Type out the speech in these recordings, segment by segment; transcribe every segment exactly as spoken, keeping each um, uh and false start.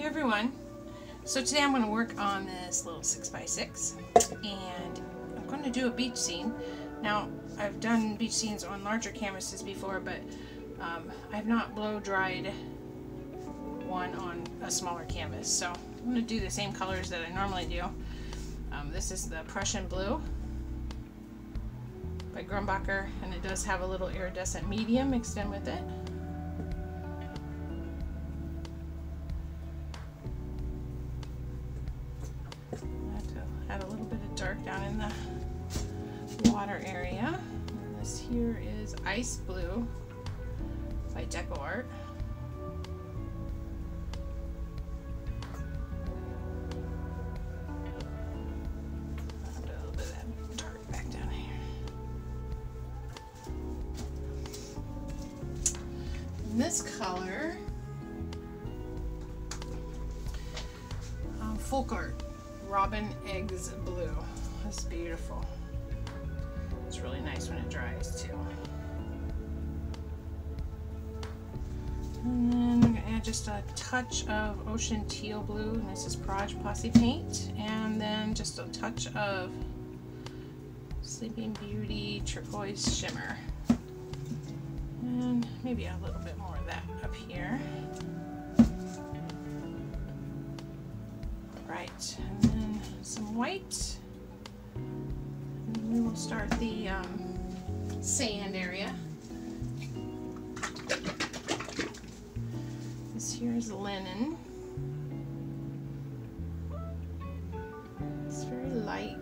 everyone. So today I'm going to work on this little six by six, and I'm going to do a beach scene. Now, I've done beach scenes on larger canvases before, but um, I've not blow dried one on a smaller canvas. So I'm going to do the same colors that I normally do. Um, this is the Prussian Blue by Grumbacher, and it does have a little iridescent medium mixed in with it. Add a little bit of dark down in the water area. And this here is Ice Blue by Trueart. A little bit of that dark back down here. And this color, um, Trueart. Robin Eggs Blue. That's beautiful. It's really nice when it dries too. And then I'm going to add just a touch of Ocean Teal Blue, and this is Proj Posse Paint, and then just a touch of Sleeping Beauty Turquoise Shimmer, and maybe a little bit more of that up here. Right, and then some white, and we will start the um, sand area. This here is linen. It's very light,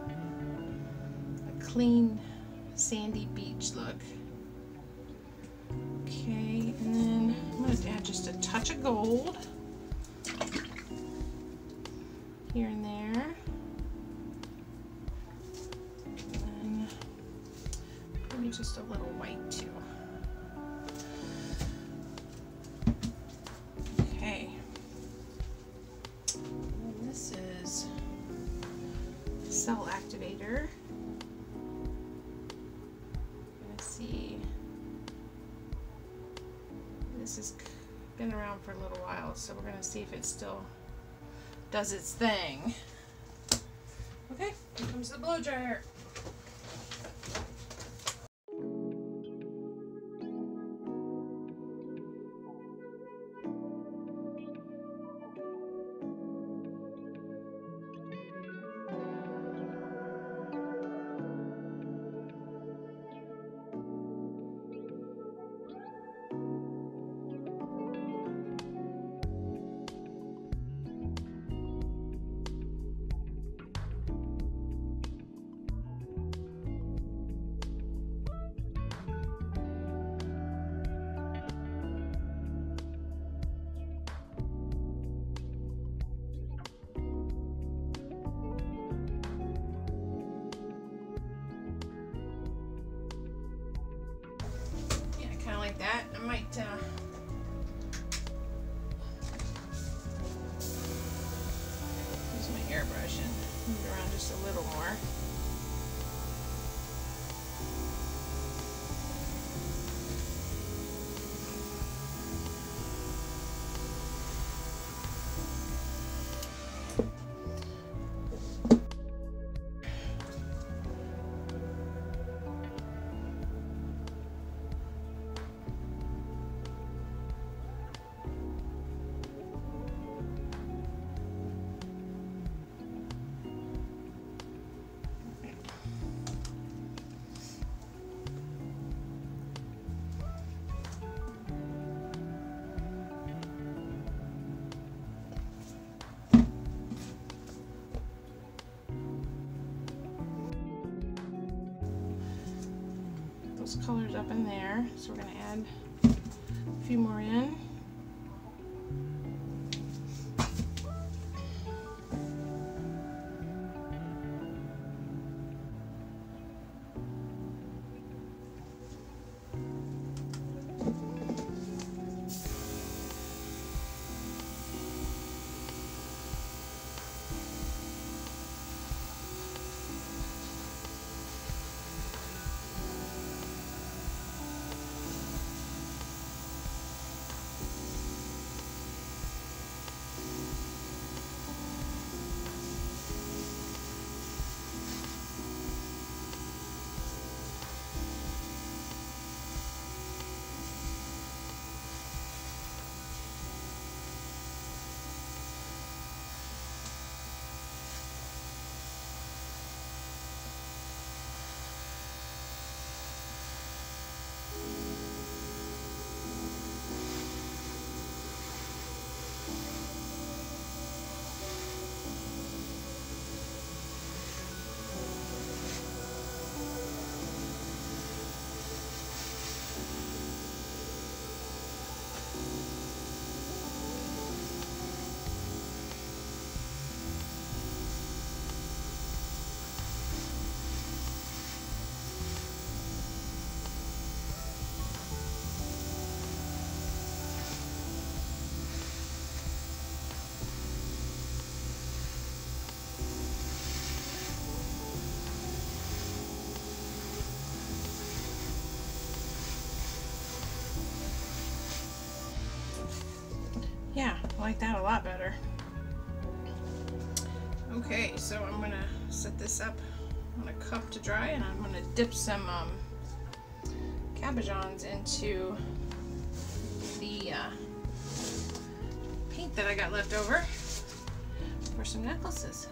a clean sandy beach look. Okay, and then I'm going to add just a touch of gold here and there, and maybe just a little white too. Okay, and this is Cell Activator. Let's see, this has been around for a little while, so we're going to see if it's still does its thing. Okay, here comes the blow dryer. Like that. I might uh, use my airbrush and move it around just a little more. Colors up in there, so we're going to add a few more in. I like that a lot better. Okay, so I'm gonna set this up on a cup to dry, and I'm gonna dip some um, cabachons into the uh, paint that I got left over for some necklaces.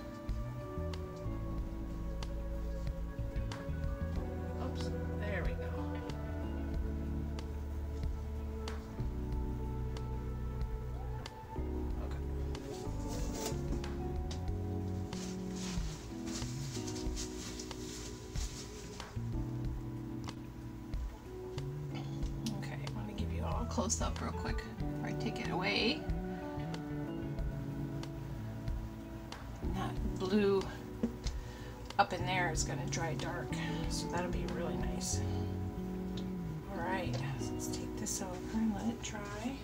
Oops, there we go. Close up real quick before I take it away. And that blue up in there is going to dry dark, so that'll be really nice. Alright, so let's take this over and let it dry.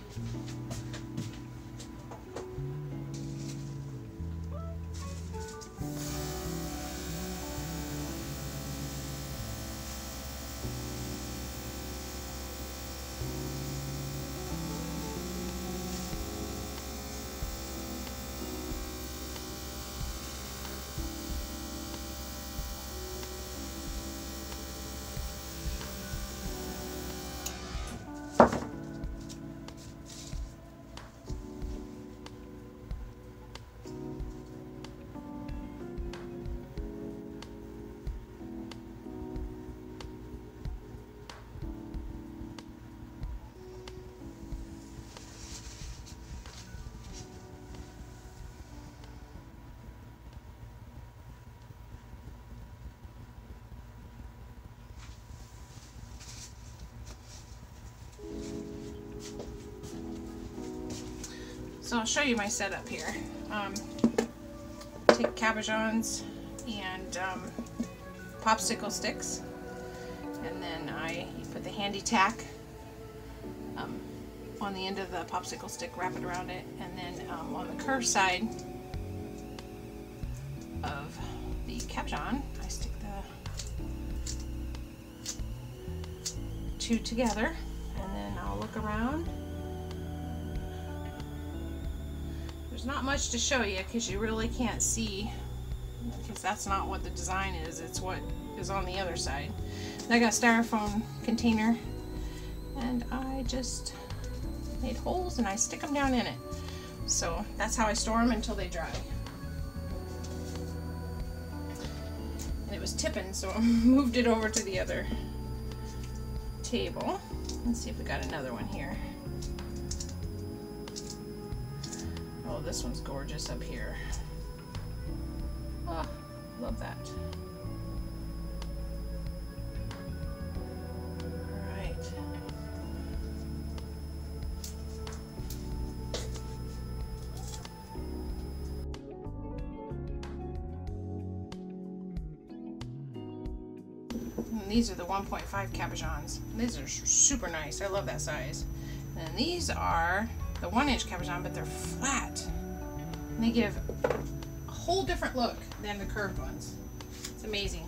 So I'll show you my setup here. Um, take cabachons and um, popsicle sticks, and then I put the handy tack um, on the end of the popsicle stick, wrap it around it, and then um, on the curved side of the cabochon, I stick the two together, and then I'll look around. There's not much to show you because you really can't see, because that's not what the design is, it's what is on the other side. And I got a styrofoam container, and I just made holes and I stick them down in it. So that's how I store them until they dry. And it was tipping, so I moved it over to the other table. Let's see if we got another one here. Oh, this one's gorgeous up here. Oh, love that. All right. And these are the one point five cabachons. These are super nice. I love that size. And these are the one inch cabochon, but they're flat. And they give a whole different look than the curved ones. It's amazing.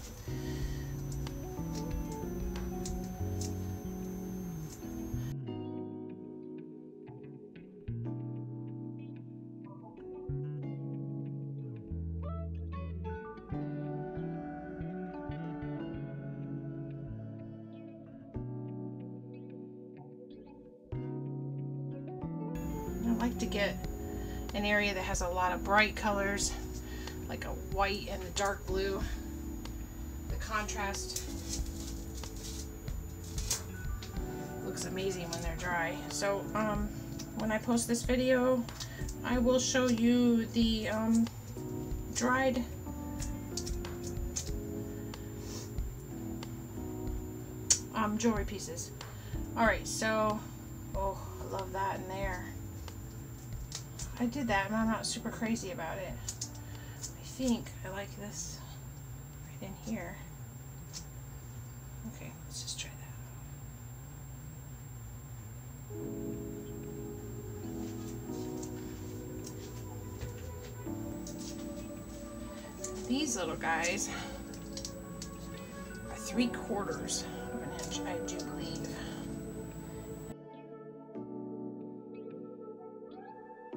I like to get an area that has a lot of bright colors, like a white and a dark blue. The contrast looks amazing when they're dry. So um, when I post this video, I will show you the um, dried um, jewelry pieces. Alright, so, oh, I love that in there. I did that, and I'm not super crazy about it. I think I like this right in here. Okay, let's just try that. These little guys are three quarters of an inch, I do believe.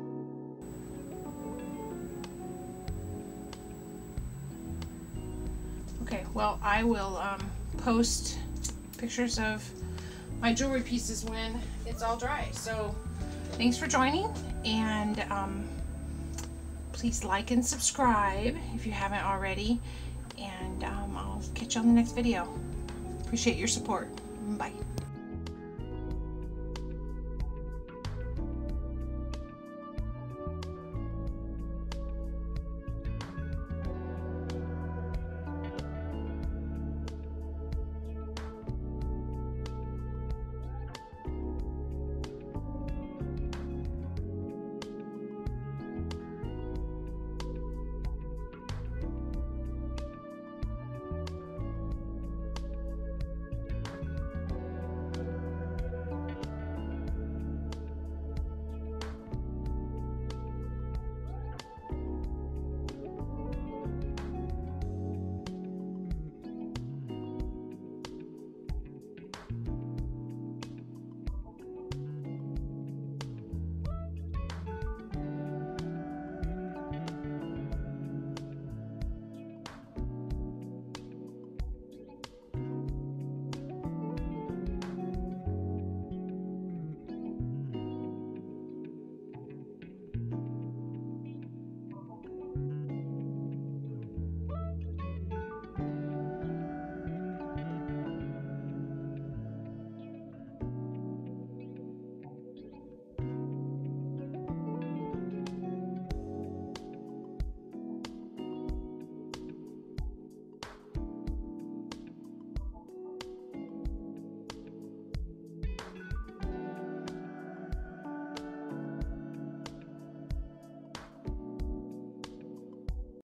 well, I will um, post pictures of my jewelry pieces when it's all dry. So thanks for joining, and um, please like and subscribe if you haven't already, and um, I'll catch you on the next video. Appreciate your support. Bye.